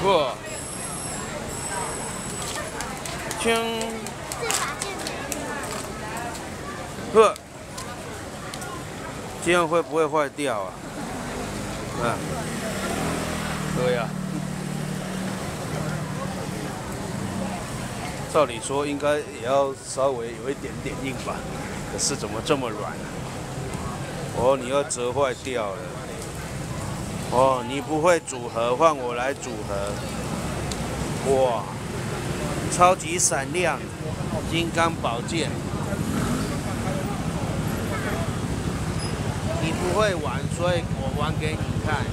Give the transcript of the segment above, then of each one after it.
哇！锵！呵，这样会不会坏掉啊？啊，对呀。照理说应该也要稍微有一点点硬吧，可是怎么这么软啊？哦，你要折坏掉了。哦，你不会组合，换我来组合。哇，超级闪亮，金刚宝剑。你不会玩，所以我玩给你看。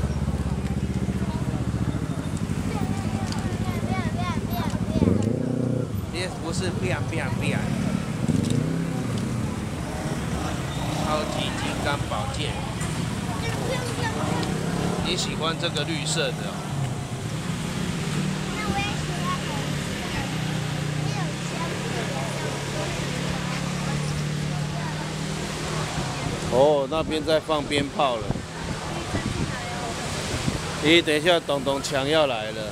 不是变，超级金刚宝剑。你喜欢这个绿色的哦？ 那我也喜欢。 哦，那边在放鞭炮了。咦，等一下，董董强要来了。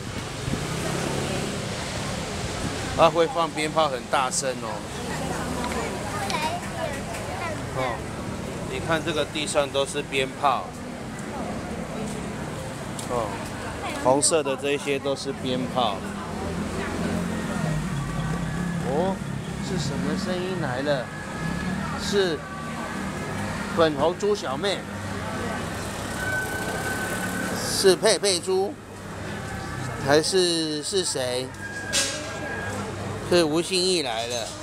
他会放鞭炮，很大声哦。哦，你看这个地上都是鞭炮。哦，红色的这些都是鞭炮。哦，是什么声音来了？是粉红猪小妹，是佩佩猪，还是谁？是吴欣义来了。